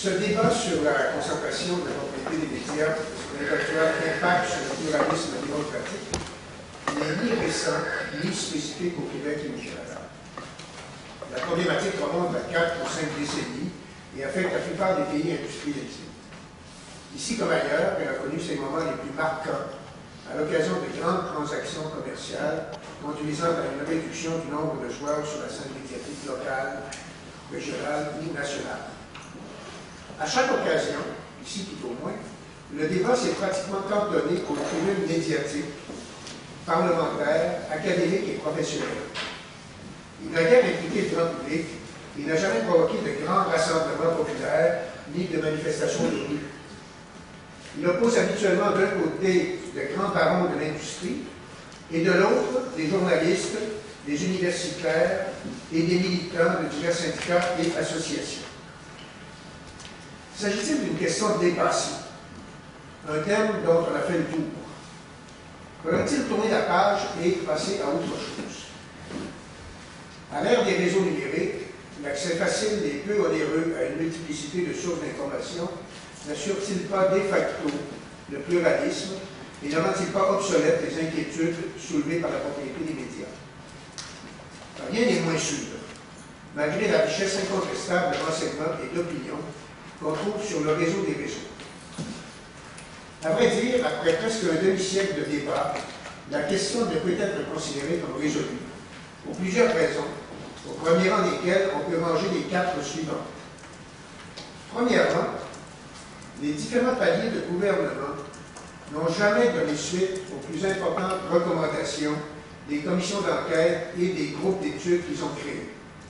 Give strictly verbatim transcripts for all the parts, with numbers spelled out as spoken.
Ce débat sur la concentration de la propriété des médias et son éventuel impact sur le pluralisme démocratique n'est ni récent ni spécifique au Québec et au Canada. La problématique remonte à quatre ou cinq décennies et affecte la plupart des pays industrialisés. Ici comme ailleurs, elle a connu ses moments les plus marquants à l'occasion de grandes transactions commerciales conduisant à une réduction du nombre de joueurs sur la scène médiatique locale, régionale ou nationale. À chaque occasion, ici tout au moins, le débat s'est pratiquement cantonné aux tribunes médiatiques, parlementaires, académiques et professionnelles. Il n'a guère impliqué le grand public, il n'a jamais provoqué de grands rassemblements populaires ni de manifestations de rue. Il oppose habituellement d'un côté de grands barons de l'industrie et de l'autre des journalistes, des universitaires et des militants de divers syndicats et associations. S'agit-il d'une question dépassée, un thème dont on a fait le tour? Faudrait-il tourner la page et passer à autre chose? À l'ère des réseaux numériques, l'accès facile et peu onéreux à une multiplicité de sources d'information n'assure-t-il pas de facto le pluralisme et ne rend-il pas obsolète les inquiétudes soulevées par la propriété des médias? Rien n'est moins sûr, malgré la richesse incontestable de renseignements et d'opinions qu'on trouve sur le réseau des réseaux. À vrai dire, après presque un demi-siècle de débat, la question ne peut être considérée comme résolue, pour plusieurs raisons, au premier rang desquelles on peut ranger les quatre suivantes. Premièrement, les différents paliers de gouvernement n'ont jamais donné suite aux plus importantes recommandations des commissions d'enquête et des groupes d'études qu'ils ont créés.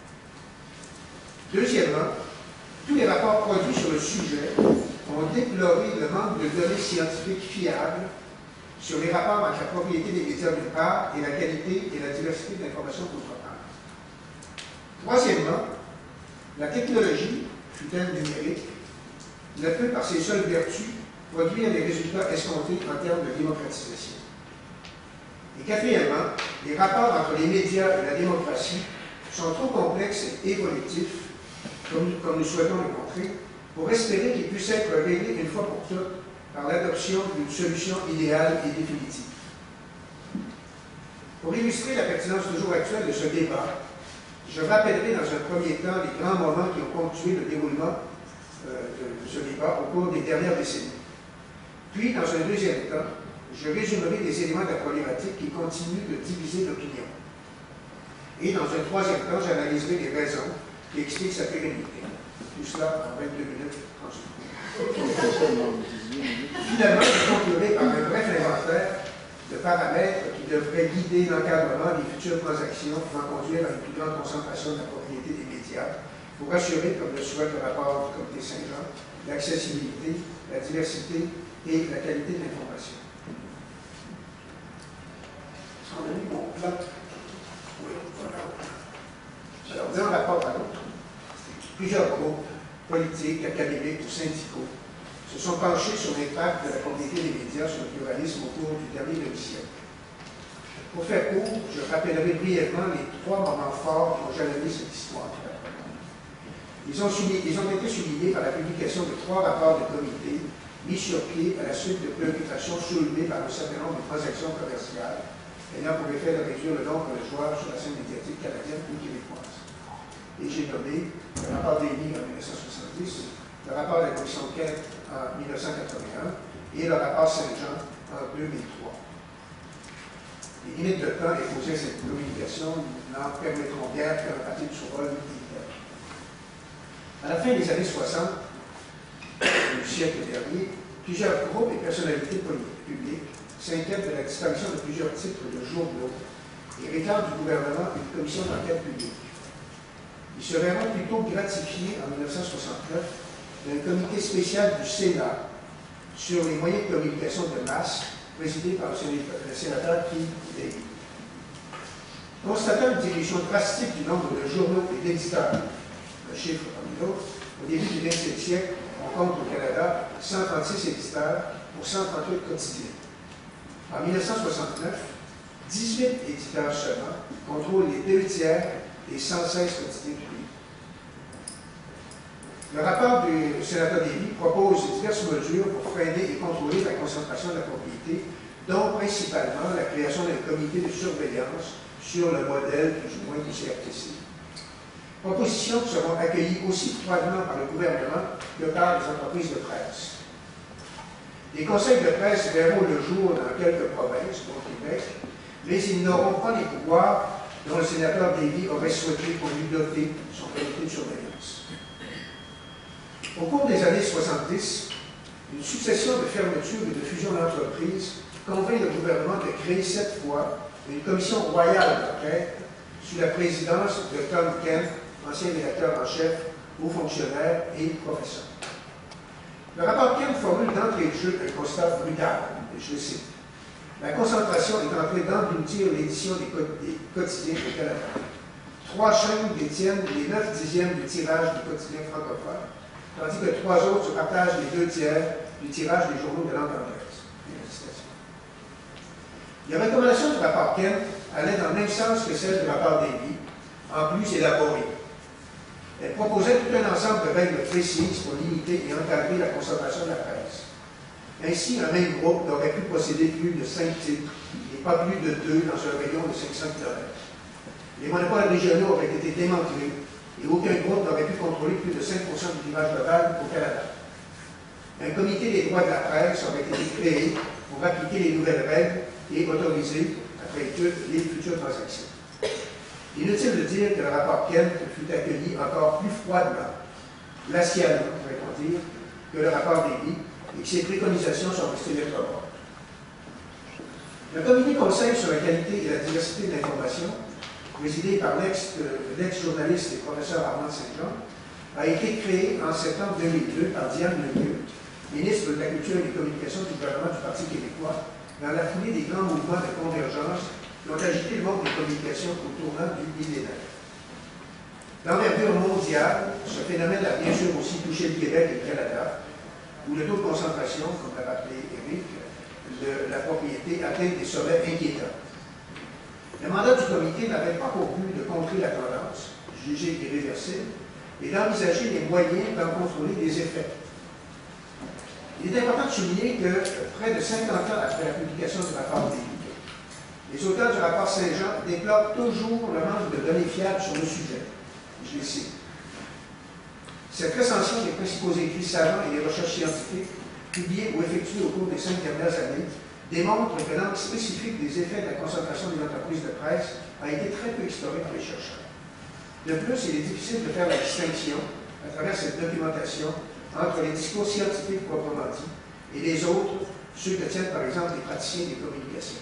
Deuxièmement, tous les rapports produits sur le sujet ont déploré le manque de données scientifiques fiables sur les rapports entre la propriété des médias d'une part et la qualité et la diversité de l'information d'autre part. Troisièmement, la technologie, fut-elle numérique, ne peut, par ses seules vertus, produire les résultats escomptés en termes de démocratisation. Et quatrièmement, les rapports entre les médias et la démocratie sont trop complexes et évolutifs, comme, comme nous souhaitons le montrer, pour espérer qu'ils puissent être réglés une fois pour toutes par l'adoption d'une solution idéale et définitive. Pour illustrer la pertinence toujours actuelle de ce débat, je rappellerai dans un premier temps les grands moments qui ont ponctué le déroulement euh, de, de ce débat au cours des dernières décennies. Puis, dans un deuxième temps, je résumerai les éléments de la problématique qui continuent de diviser l'opinion. Et dans un troisième temps, j'analyserai les raisons qui expliquent sa pérennité. Tout cela en vingt-deux minutes trente secondes. Finalement, je conclurai par un bref inventaire de paramètres qui devraient guider l'encadrement des futures transactions pouvant conduire à une plus grande concentration de la propriété des médias pour assurer, comme le souhaite le rapport du Comité Saint-Jean, l'accessibilité, la diversité et la qualité de l'information. Est-ce qu'on a mis mon plan? Oui, voilà. Alors, d'un rapport à l'autre, plusieurs groupes politiques, académiques ou syndicaux se sont penchés sur l'impact de la propriété des médias sur le pluralisme au cours du dernier demi-siècle. Pour faire court, je rappellerai brièvement les trois moments forts qui ont jalonné cette histoire. Ils ont, souligné, ils ont été soulignés par la publication de trois rapports de comité mis sur pied à la suite de préoccupations soulevées par un certain nombre de transactions commerciales ayant pour effet de réduire le nombre de joueurs sur la scène médiatique canadienne ou québécoise. Et j'ai nommé le rapport Daly en mille neuf cent soixante-dix, le rapport de la commission d'enquête en mille neuf cent quatre-vingt-un et le rapport Saint-Jean en deux mille trois. Les limites de temps imposées à cette communication n'en permettront guère qu'un parti du survol immédiat. À la fin des années soixante du siècle dernier, plusieurs groupes et personnalités publiques s'inquiètent de la disparition de plusieurs titres de journaux et réclament du gouvernement une commission d'enquête publique. Ils se verront plutôt gratifiés en mille neuf cent soixante-neuf d'un comité spécial du Sénat sur les moyens de communication de masse, présidé par le sénateur Keith Daly. Constatant une diminution drastique du nombre de journaux et d'éditeurs, le chiffre parmi d'autres, au début du vingtième siècle, on compte au Canada cent trente-six éditeurs pour cent trente-huit quotidiens. En mille neuf cent soixante-neuf, dix-huit éditeurs seulement contrôlent les deux tiers des cent seize quotidiens du pays. Le rapport du sénateur Lévy propose diverses mesures pour freiner et contrôler la concentration de la propriété, dont principalement la création d'un comité de surveillance sur le modèle plus ou moins du C R T C. Propositions qui seront accueillies aussi froidement par le gouvernement que par les entreprises de presse. Les conseils de presse verront le jour dans quelques provinces, dont Québec, mais ils n'auront pas les pouvoirs dont le sénateur Lévy aurait souhaité pour lui doter son comité de surveillance. Au cours des années soixante-dix, une succession de fermetures et de fusions d'entreprises convainc le gouvernement de créer cette fois une commission royale d'enquête sous la présidence de Tom Kent, ancien rédacteur en chef, haut fonctionnaire et professeur. Le rapport Kent formule d'entrée de jeu un constat brutal, et je le cite. La concentration est en train d'engloutir l'édition des, des quotidiens au Canada. Trois chaînes détiennent les neuf dixièmes du tirage des quotidiens francophones, tandis que trois autres se partagent les deux tiers du tirage des journaux de langue anglaise. Les recommandations du rapport Kent allaient dans le même sens que celles du rapport Lévy, en plus élaborées. Elles proposaient tout un ensemble de règles précises pour limiter et encadrer la concentration de la presse. Ainsi, un même groupe n'aurait pu posséder plus de cinq titres et pas plus de deux dans un rayon de cinq cents kilomètres. Les monopoles régionaux auraient été démantelés et aucun groupe n'aurait pu contrôler plus de cinq pour cent du tirage global au Canada. Un comité des droits de la presse aurait été créé pour appliquer les nouvelles règles et autoriser, après étude, les futures transactions. Inutile de dire que le rapport Kent fut accueilli encore plus froidement, glacialement, pourrait-on dire, que le rapport Lévy, et que ses préconisations sont restées lettres mortes. Le comité conseil sur la qualité et la diversité de l'information, présidé par l'ex-journaliste et professeur Armand Saint-Jean, a été créé en septembre deux mille deux par Diane Lemieux, ministre de la Culture et des Communications du gouvernement du Parti québécois, dans la foulée des grands mouvements de convergence qui ont agité le monde des communications au tournant du millénaire. D'envergure mondiale, ce phénomène a bien sûr aussi touché le Québec et le Canada, où le taux de concentration, comme l'a rappelé Éric, de la propriété atteint des sommets inquiétants. Le mandat du comité n'avait pas pour but de contrer la tendance, jugée irréversible, et d'envisager les moyens d'en contrôler les effets. Il est important de souligner que, près de cinquante ans après la publication du rapport Lévy, les auteurs du rapport Saint-Jean déplorent toujours le manque de données fiables sur le sujet. Je les cite. Cette recension des principaux écrits savants et des recherches scientifiques, publiées ou effectuées au cours des cinq dernières années, démontre que l'angle spécifique des effets de la concentration des entreprises de presse a été très peu exploré par les chercheurs. De plus, il est difficile de faire la distinction, à travers cette documentation, entre les discours scientifiques proprement dit et les autres, ceux que tiennent par exemple les praticiens des communications.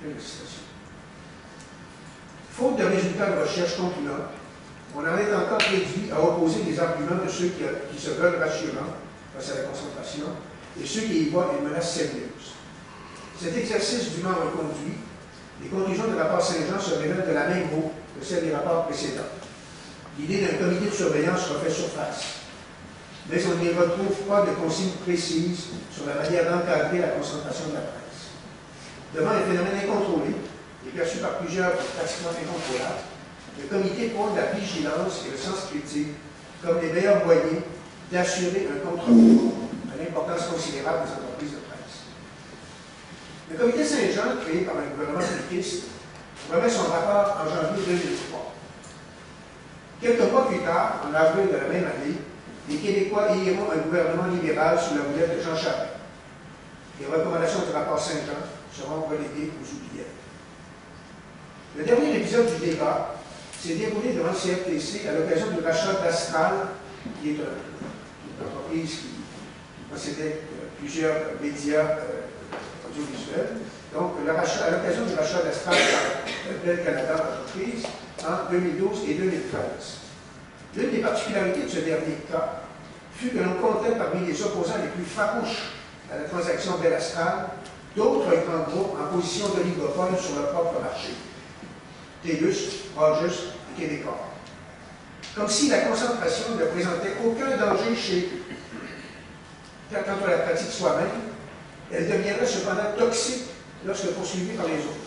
Faute de résultats de recherche concluants, on en est encore réduit à opposer les arguments de ceux qui, qui se veulent rassurants face à la concentration et ceux qui y voient une menace sérieuse. Cet exercice dûment reconduit, les conclusions du rapport Saint-Jean se révèlent de la même eau que celles des rapports précédents. L'idée d'un comité de surveillance refait surface, mais on n'y retrouve pas de consignes précises sur la manière d'encadrer la concentration de la presse. Devant un phénomène incontrôlé et perçu par plusieurs comme pratiquement incontrôlable, le comité prône la vigilance et le sens critique comme les meilleurs moyens d'assurer un contre-pouvoir à l'importance considérable des entreprises de presse. Le comité Saint-Jean, créé par un gouvernement péquiste, remet son rapport en janvier deux mille trois. Quelques mois plus tard, en avril de la même année, les Québécois éliront un gouvernement libéral sous la houlette de Jean Charest. Les recommandations du rapport Saint-Jean seront reléguées aux oubliettes. Le dernier épisode du débat s'est déroulé devant le C R T C à l'occasion du rachat d'Astral, qui est une entreprise qui, qui possédait euh, plusieurs médias euh, audiovisuels. Donc, le rachat, à l'occasion du rachat d'Astral par Bell Canada Entreprise en deux mille douze et deux mille treize. L'une des particularités de ce dernier cas fut que l'on comptait parmi les opposants les plus farouches à la transaction Bell Astral d'autres grands groupes en position d'oligopole sur leur propre marché. TELUS, Rogers et Québécois. Comme si la concentration ne présentait aucun danger chez quant on la pratique soi-même, elle deviendrait cependant toxique lorsque poursuivie par les autres.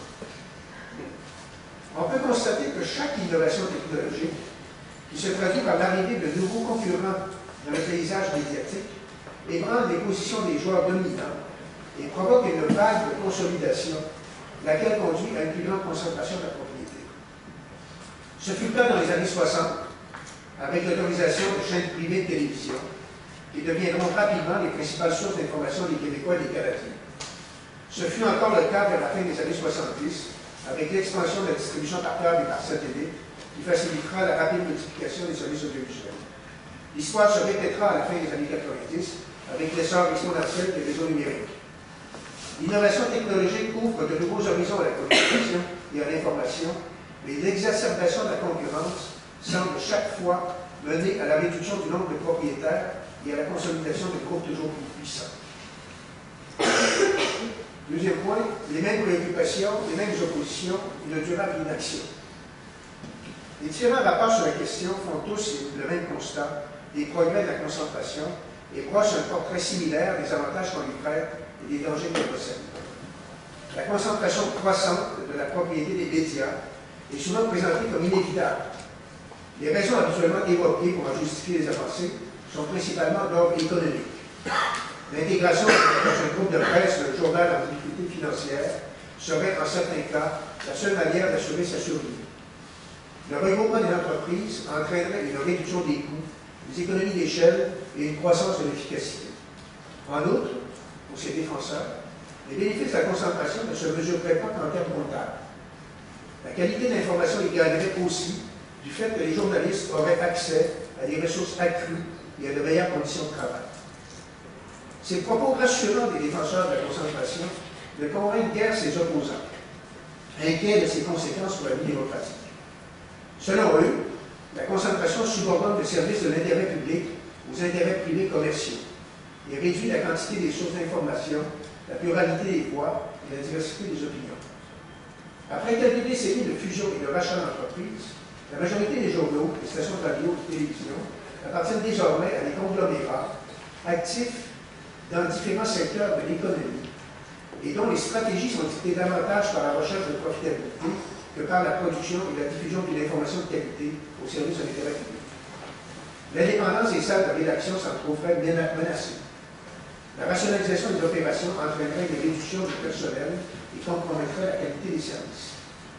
On peut constater que chaque innovation technologique qui se traduit par l'arrivée de nouveaux concurrents dans le paysage médiatique, ébranle les positions des joueurs dominants et provoque une vague de consolidation, laquelle conduit à une plus grande concentration de la propriété. Ce fut le cas dans les années soixante, avec l'autorisation de chaînes privées de télévision, qui deviendront rapidement les principales sources d'information des Québécois et des Canadiens. Ce fut encore le cas vers la fin des années soixante-dix, avec l'expansion de la distribution par câble et par satellite, qui facilitera la rapide multiplication des services audiovisuels. L'histoire se répétera à la fin des années quatre-vingt-dix, avec l'essor exponentiel des réseaux numériques. L'innovation technologique ouvre de nouveaux horizons à la communication et à l'information, mais l'exacerbation de la concurrence semble chaque fois mener à la réduction du nombre de propriétaires et à la consolidation de groupes toujours plus puissants. Deuxième point, les mêmes préoccupations, les mêmes oppositions, une durable inaction. Les différents rapports sur la question font tous le même constat des progrès de la concentration et brossent un portrait similaire des avantages qu'on lui prête et des dangers qu'elle possède. La concentration croissante de la propriété des médias est souvent présentée comme inévitable. Les raisons habituellement évoquées pour en justifier les avancées sont principalement d'ordre économique. L'intégration dans un groupe de presse d'un journal en difficulté financière serait en certains cas la seule manière d'assurer sa survie. Le regroupement des entreprises entraînerait une réduction des coûts, des économies d'échelle et une croissance de l'efficacité. En outre, pour ses défenseurs, les bénéfices de la concentration ne se mesureraient pas qu'en termes comptables. La qualité d'information y gagnerait aussi du fait que les journalistes auraient accès à des ressources accrues et à de meilleures conditions de travail. Ces propos rassurants des défenseurs de la concentration ne convainquent guère ses opposants, inquiets de ses conséquences pour la vie démocratique. Selon eux, la concentration subordonne le service de l'intérêt public aux intérêts privés commerciaux et réduit la quantité des sources d'information, la pluralité des voix et la diversité des opinions. Après quelques décennies de fusion et de rachat d'entreprises, la majorité des journaux, des stations de radio et de télévision appartiennent désormais à des conglomérats actifs dans différents secteurs de l'économie et dont les stratégies sont dictées davantage par la recherche de profitabilité que par la production et la diffusion d'une information de qualité au service de l'intérêt public. L'indépendance des salles de rédaction s'en trouverait menacée. La rationalisation des opérations entraînerait une réduction du personnel et compromettrait la qualité des services.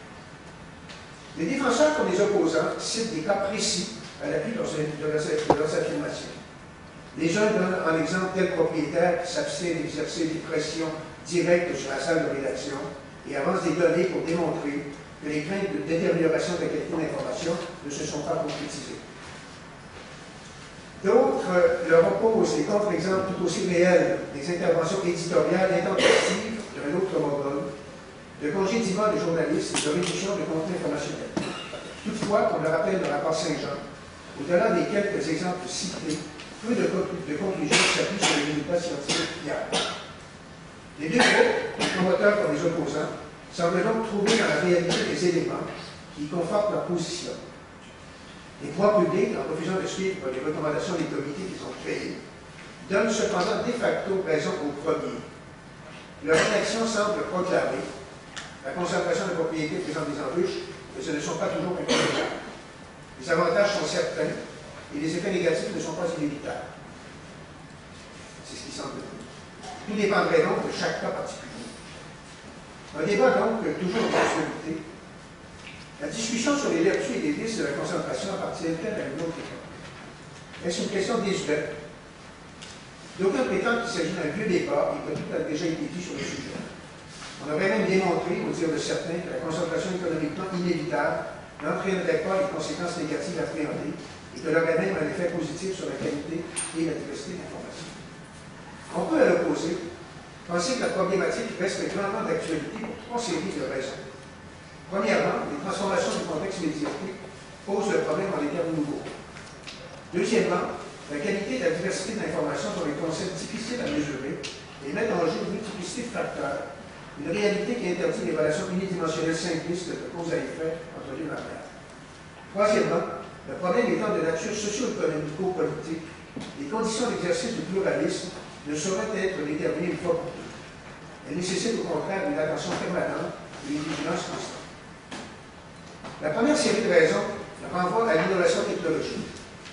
Les défenseurs comme les opposants citent des cas précis à l'appui de leurs, de leurs, de leurs affirmations. Les uns donnent en exemple tel propriétaire qui s'abstient d'exercer des pressions directes sur la salle de rédaction et avancent des données pour démontrer que les craintes de détérioration de la qualité de l'information ne se sont pas concrétisées. D'autres leur opposent des contre-exemples tout aussi réels des interventions éditoriales intempestives d'un autre mongol, de congédiement de journalistes et de réduction de contenu informationnel. Toutefois, comme le rappelle le rapport Saint-Jean, au-delà des quelques exemples cités, peu de, de conclusions s'appuient sur les résultats scientifiques fiables. Les deux groupes, les promoteurs comme les opposants, semblent donc trouver dans la réalité des éléments qui confortent leur position. Les pouvoirs publics, en refusant de suivre les recommandations des comités qu'ils ont créés, donnent cependant de facto raison au premier. Leur réaction semble proclamer la concentration de propriété présente des embûches, mais ce ne sont pas toujours incontournables. Les avantages sont certains et les effets négatifs ne sont pas inévitables. C'est ce qui semble dire. Tout dépendrait donc de chaque cas particulier. Un débat donc toujours en actualité. La discussion sur les vertus et les vices de la concentration appartient-elle à une autre époque? Est-ce une question désuète? D'aucuns prétendent qu'il s'agit d'un vieux débat et que tout a déjà été dit sur le sujet. On aurait même démontré, au dire de certains, que la concentration économiquement inévitable n'entraînerait pas les conséquences négatives appréhendées et qu'elle aurait même un effet positif sur la qualité et la diversité de l'information. On peut, à l'opposé, penser que la problématique reste grandement d'actualité pour trois séries de raisons. Premièrement, les transformations du contexte médiatique posent le problème en des termes nouveaux. Deuxièmement, la qualité et la diversité de l'information sont des concepts difficiles à mesurer et mettent en jeu une multiplicité de facteurs, une réalité qui interdit les relations unidimensionnelles simplistes de cause à effet entre l'une et l'autre. Troisièmement, le problème étant de nature socio-économico-politique, les conditions d'exercice du pluralisme ne sauraient être déterminées une fois pour toutes. Elles nécessitent au contraire une attention permanente et une vigilance constante. La première série de raisons renvoie à l'innovation technologique.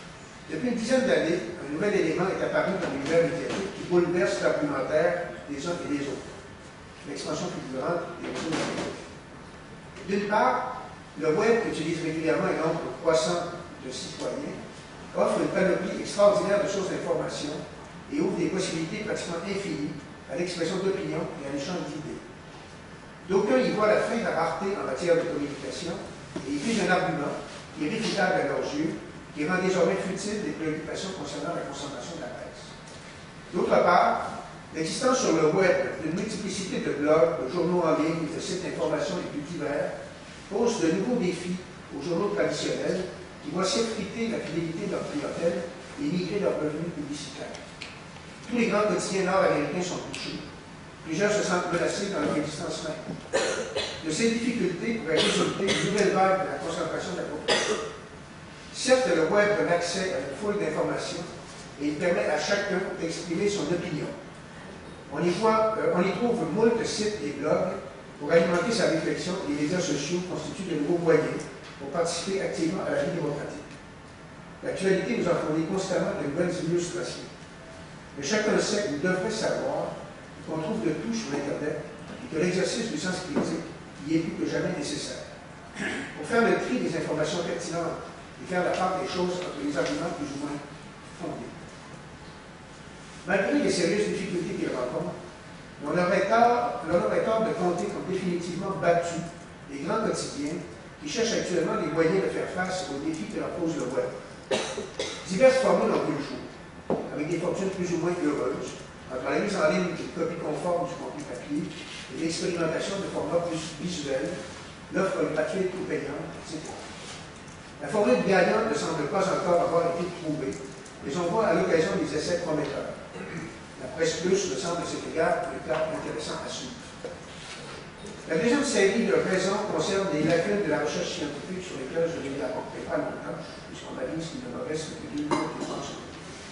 Depuis une dizaine d'années, un nouvel élément est apparu dans l'univers médiatique qui bouleverse l'argumentaire des uns et des autres. L'expansion fulgurante des réseaux numériques. D'une part, le web utilise régulièrement un nombre croissant de citoyens, offre une panoplie extraordinaire de sources d'information et ouvre des possibilités pratiquement infinies à l'expression d'opinions et à l'échange d'idées. D'aucuns y voient la fin de la rareté en matière de communication et y figent un argument irréfutable à leurs yeux qui rend désormais futile les préoccupations concernant la consommation de la presse. D'autre part, l'existence sur le web d'une multiplicité de blogs, de journaux en ligne et de sites d'information les plus divers pose de nouveaux défis aux journaux traditionnels qui voient s'effriter la fidélité de leur clientèle et migrer leurs revenus publicitaires. Tous les grands quotidiens nord-américains sont touchés. Plusieurs se sentent menacés dans leur existence même. De ces difficultés pourrait résulter une nouvelle vague de la concentration de la population. Certes, le web donne accès à une foule d'informations et il permet à chacun d'exprimer son opinion. On y, voit, euh, on y trouve moult sites et blogs pour alimenter sa réflexion et les médias sociaux constituent de nouveaux moyens pour participer activement à la vie démocratique. L'actualité nous en fournit constamment de nouvelles illustrations. Mais chacun sait ou devrait savoir qu'on trouve de tout sur Internet et que l'exercice du sens critique y est plus que jamais nécessaire. Pour faire le tri des informations pertinentes et faire la part des choses entre les arguments plus ou moins fondés. Malgré les sérieuses difficultés qu'ils rencontrent, on aurait tort, l'on aurait tort de compter comme définitivement battus les grands quotidiens qui cherchent actuellement les moyens de faire face aux défis que leur pose le web. Diverses formules ont vu le jour, avec des fortunes plus ou moins heureuses, entre la mise en ligne d'une copie conforme du contenu papier et l'expérimentation de formats plus visuels, l'offre gratuite ou payante, et cetera. La formule gagnante ne semble pas encore avoir été trouvée, mais on voit à l'occasion des essais prometteurs. La presse plus me semble à cet égard un cas intéressant à suivre. La deuxième série de raisons concerne des lacunes de la recherche scientifique sur lesquelles je ne m'apporterai pas longtemps, puisqu'on m'a dit qu'il ne me reste que deux minutes et trente secondes.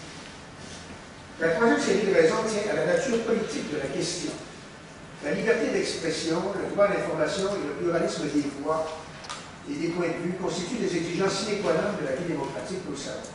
La troisième série de raisons tient à la nature politique de la question. La liberté d'expression, le droit à l'information et le pluralisme des voix et des points de vue constituent des exigences sine qua non de la vie démocratique, nous le savons.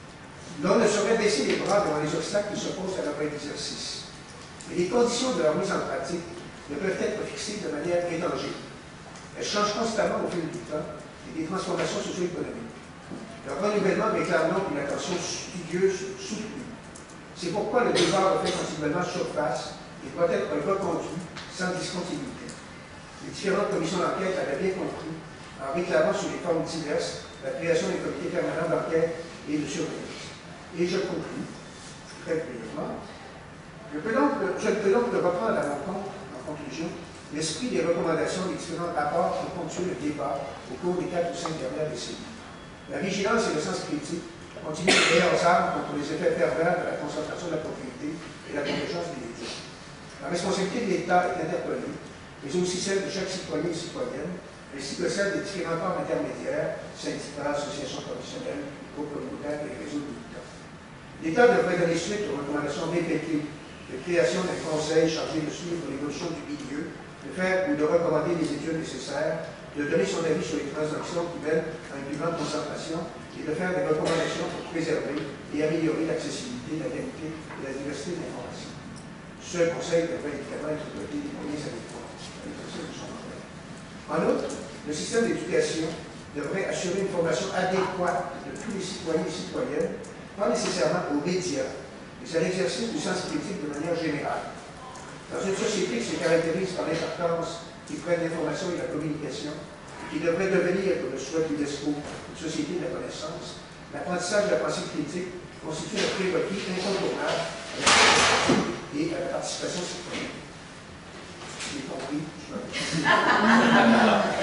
L'on ne saurait baisser les bras devant les obstacles qui s'opposent à leur exercice. Mais les conditions de leur mise en pratique ne peuvent être fixées de manière intangée. Elles changent constamment au fil du temps et des transformations socio-économiques. Leur renouvellement réclame donc une attention studieuse, soutenue. C'est pourquoi le débat refait continuellement surface et doit être reconduit sans discontinuité. Les différentes commissions d'enquête avaient bien compris, en réclamant sous les formes diverses la création d'un comité permanent d'enquête et de surveillance. Et je conclus, très brièvement, je, peux donc, je ne peux donc reprendre à mon compte, en conclusion, l'esprit des recommandations des différents rapports qui ont ponctué le débat au cours des quatre ou cinq dernières décennies. La vigilance et le sens critique continuent de meilleures armes contre les effets pervers de la concentration de la propriété et la convergence des médias. La responsabilité de l'État est interpellée, mais aussi celle de chaque citoyen et citoyenne, ainsi que celle des différents corps intermédiaires, syndicats, associations professionnelles, groupes communautaires et réseaux militants. L'État devrait donner suite aux recommandations répétées de création d'un conseil chargé de suivre l'évolution du milieu, de faire ou de recommander les études nécessaires, de donner son avis sur les transactions qui mènent à une plus grande concentration et de faire des recommandations pour préserver et améliorer l'accessibilité, la qualité et la diversité de l'information. Ce conseil devrait évidemment être doté des moyens adéquats à l'exercice de son emploi. En outre, le système d'éducation devrait assurer une formation adéquate de tous les citoyens et citoyennes, pas nécessairement aux médias, mais à l'exercice du sens critique de manière générale. Dans une société qui se caractérise par l'importance qui prenne l'information et la communication, et qui devrait devenir, comme le souhaite l'UNESCO, une société de la connaissance, l'apprentissage de la pensée critique constitue un prérequis incontournable à la et à la participation citoyenne. J'ai compris, je me